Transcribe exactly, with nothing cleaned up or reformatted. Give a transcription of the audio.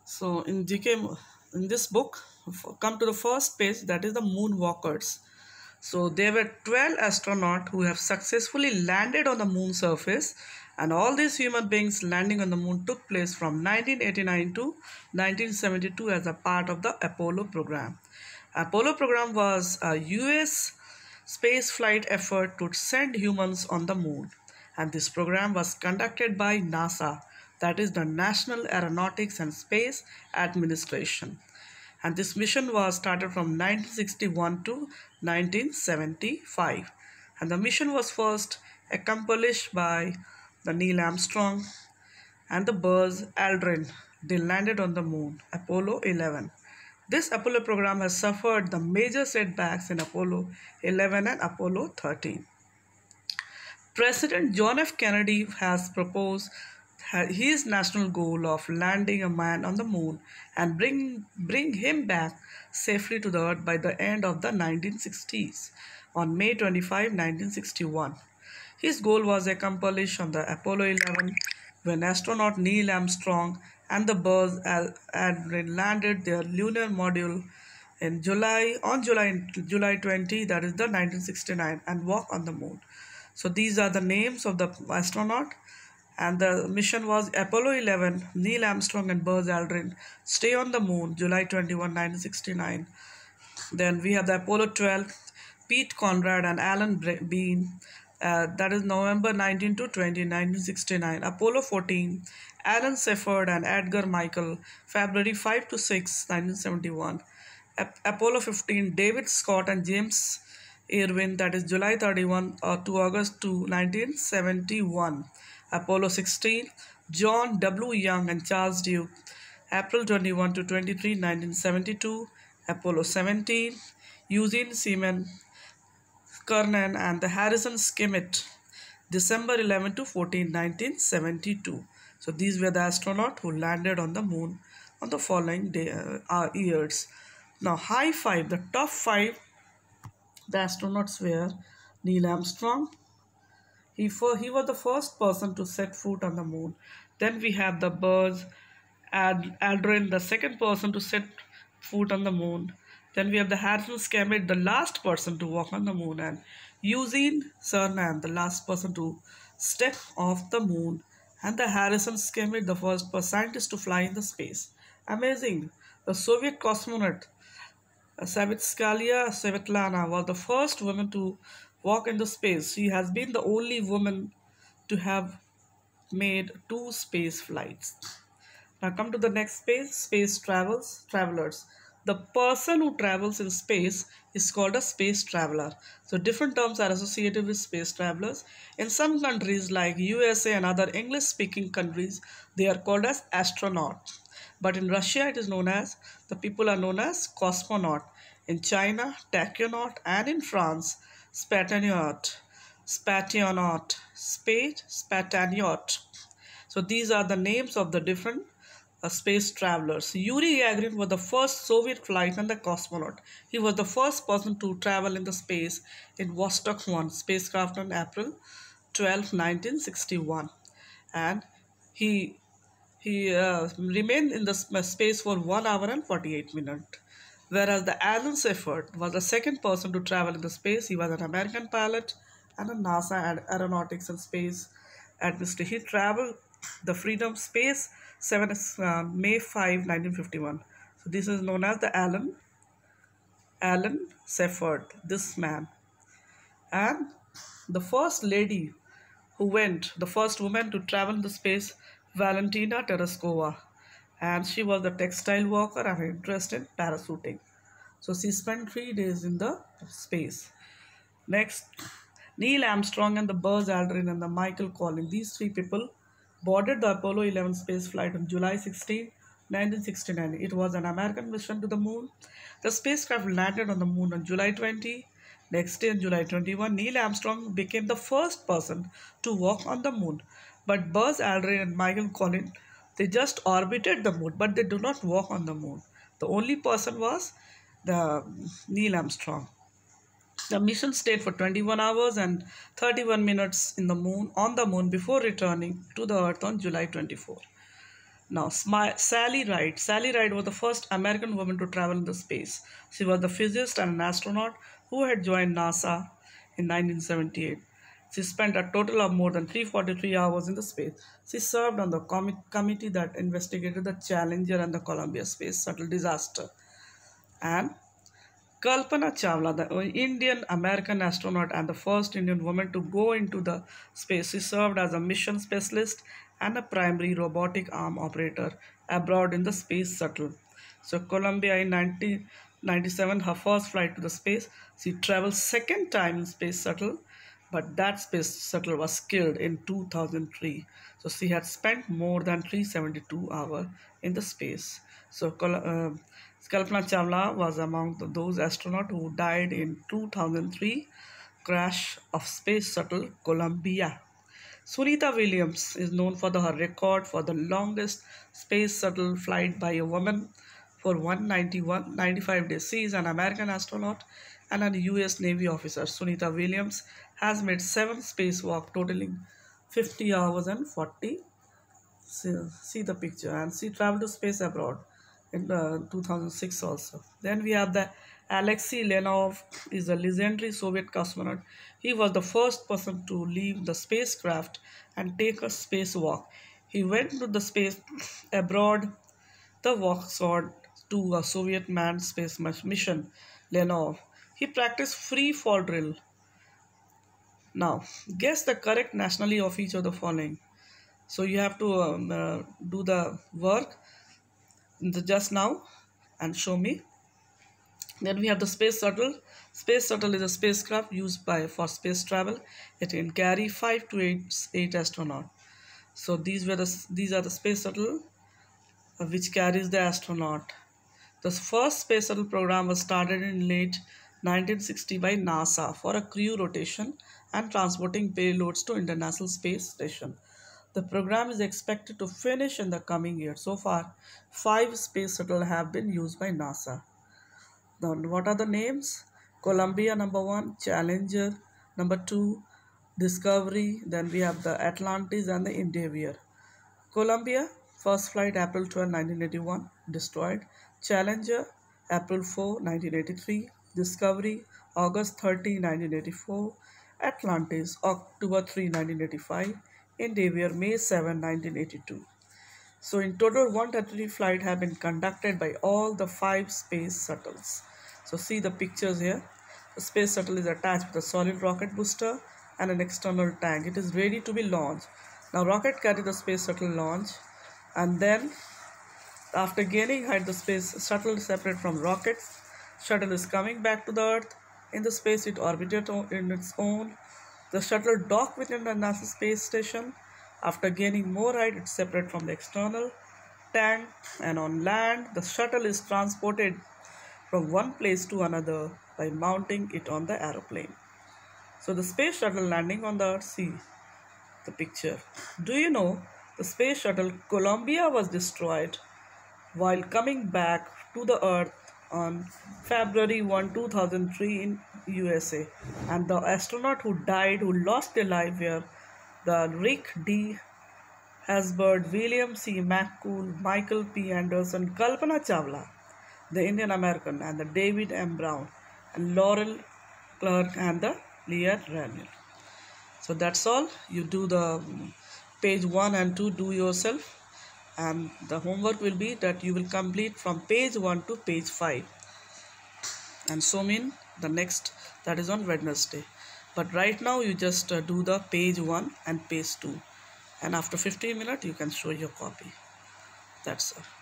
So in G K, in this book, come to the first page, that is the moonwalkers. So there were twelve astronauts who have successfully landed on the moon surface, and all these human beings landing on the moon took place from nineteen eighty-nine to nineteen seventy-two as a part of the Apollo program. Apollo program was a U S space flight effort to send humans on the moon, and this program was conducted by NASA, that is the National Aeronautics and Space Administration, and this mission was started from nineteen sixty-one to nineteen seventy-five, and the mission was first accomplished by the Neil Armstrong and the Buzz Aldrin. They landed on the moon, Apollo eleven. This Apollo program has suffered the major setbacks in Apollo eleven and Apollo thirteen. President John F. Kennedy has proposed his national goal of landing a man on the moon and bring, bring him back safely to the earth by the end of the nineteen sixties on May twenty-fifth, nineteen sixty-one. His goal was accomplished on the Apollo eleven when astronaut Neil Armstrong and the Buzz Aldrin landed their lunar module in July on July July twentieth, that is the nineteen sixty-nine, and walked on the moon. So these are the names of the astronaut, and the mission was Apollo eleven. Neil Armstrong and Buzz Aldrin stay on the moon July twenty-first, nineteen sixty-nine. Then we have the Apollo twelve, Pete Conrad and Alan Bean, uh, that is November nineteenth to twentieth, nineteen sixty-nine. Apollo fourteen, Alan Shepard and Edgar Mitchell, February fifth to sixth, nineteen seventy-one. Ap- Apollo fifteen, David Scott and James Irwin, that is July thirty-first uh, to August two, nineteen seventy-one. Apollo sixteen, John W. Young and Charles Duke, April twenty-first to twenty-third, nineteen seventy-two. Apollo seventeen, Eugene Seaman Kernan and the Harrison Schmitt, December eleventh to fourteenth, nineteen seventy-two. So these were the astronauts who landed on the moon on the following day, uh, years. Now, high five, the top five, the astronauts were Neil Armstrong. He, for, he was the first person to set foot on the moon. Then we have the Buzz Ad, Aldrin, the second person to set foot on the moon. Then we have the Harrison Schmitt, the last person to walk on the moon, and Eugene Cernan, the last person to step off the moon, and the Harrison Schmitt, the first scientist to fly in the space. Amazing! The Soviet cosmonaut Savitskaya Svetlana was the first woman to walk in the space. She has been the only woman to have made two space flights. Now come to the next page, space travels, travelers. The person who travels in space is called a space traveler. So different terms are associated with space travelers. In some countries like U S A and other English speaking countries, they are called as astronauts. But in Russia, it is known as, the people are known as cosmonaut. In China, tachyonaut, and in France, spationaut, spationaut, spate, spatanaut. So these are the names of the different uh, space travelers. Yuri Gagarin was the first Soviet flight and the cosmonaut. He was the first person to travel in the space in Vostok one spacecraft on April twelfth, nineteen sixty-one, and he he uh, remained in the space for one hour and forty-eight minutes. Whereas the Alan Shepard was the second person to travel in the space. He was an American pilot and a NASA Aeronautics and Space Administration. He traveled the Freedom Space seven, uh, May fifth, nineteen fifty-one. So this is known as the Alan Alan Shepard, this man. And the first lady who went, the first woman to travel in the space, Valentina Tereshkova, and she was a textile worker and interested in parachuting. So she spent three days in the space. Next, Neil Armstrong and the Buzz Aldrin and the Michael Collins, these three people boarded the Apollo eleven space flight on July sixteenth, nineteen sixty-nine. It was an American mission to the moon. The spacecraft landed on the moon on July twentieth. Next day, on July twenty-first, Neil Armstrong became the first person to walk on the moon. But Buzz Aldrin and Michael Collins, they just orbited the moon, but they do not walk on the moon. The only person was the Neil Armstrong. The mission stayed for twenty-one hours and thirty-one minutes in the moon on the moon before returning to the Earth on July twenty-fourth. Now, Smi- Sally Ride. Sally Ride was the first American woman to travel into space. She was the physicist and an astronaut who had joined NASA in nineteen seventy-eight. She spent a total of more than three hundred forty-three hours in the space. She served on the comi- committee that investigated the Challenger and the Columbia Space Shuttle disaster. And Kalpana Chawla, the Indian American astronaut and the first Indian woman to go into the space, she served as a mission specialist and a primary robotic arm operator abroad in the space shuttle. So, Columbia in nineteen ninety-seven, her first flight to the space, she traveled second time in space shuttle, but that space shuttle was killed in two thousand three. So, she had spent more than three hundred seventy-two hours in the space. So, Col- uh, Kalpana Chawla was among the- those astronauts who died in two thousand three crash of space shuttle Columbia. Sunita Williams is known for the, her record for the longest space shuttle flight by a woman for one hundred ninety-one ninety-five days. She is an American astronaut and a U S Navy officer. Sunita Williams has made seven spacewalks totaling fifty hours and forty. See, see the picture. And she traveled to space abroad in uh, two thousand six also. Then we have the Alexei Leonov is a legendary Soviet cosmonaut. He was the first person to leave the spacecraft and take a spacewalk. He went to the space abroad the Vauxhall to a Soviet manned space mission, Leonov. He practiced free fall drill. Now, guess the correct nationality of each of the following. So you have to um, uh, do the work the just now and show me. Then we have the space shuttle. Space shuttle is a spacecraft used by for space travel. It can carry five to eight, eight astronauts. So these were the these are the space shuttle uh, which carries the astronaut. The first space shuttle program was started in late nineteen sixty by NASA for a crew rotation and transporting payloads to International Space Station. The program is expected to finish in the coming year. So far, five space shuttles have been used by NASA. Now, what are the names? Columbia number one, Challenger number two, Discovery. Then we have the Atlantis and the Endeavour. Columbia, first flight April twelfth, nineteen eighty-one, destroyed. Challenger, April fourth, nineteen eighty-three. Discovery, August thirtieth, nineteen eighty-four. Atlantis, October third, nineteen eighty-five. Endeavour, May seventh, nineteen eighty-two. So in total, one hundred thirty-three flights have been conducted by all the five space shuttles. So see the pictures here. The space shuttle is attached with a solid rocket booster and an external tank. It is ready to be launched. Now rocket carry the space shuttle launch, and then after gaining height, the space shuttle is separate from rockets. Shuttle is coming back to the Earth. In the space, it orbited in its own. The shuttle docked within the NASA Space Station. After gaining more height, it's separate from the external tank, and on land, the shuttle is transported from one place to another by mounting it on the aeroplane. So the space shuttle landing on the Earth, see the picture. Do you know the space shuttle Columbia was destroyed while coming back to the Earth on February first, two thousand three in U S A, and the astronaut who died, who lost their life were the Rick D. Hasbard, William C. McCool, Michael P. Anderson, Kalpana Chawla, the Indian American, and the David M. Brown, and Laurel Clark, and the Leah Raniel. So that's all. You do the page one and two, do yourself, and the homework will be that you will complete from page one to page five, and so mean the next, that is on Wednesday. But right now you just uh, do the page one and page two, and after fifteen minutes you can show your copy. That's all.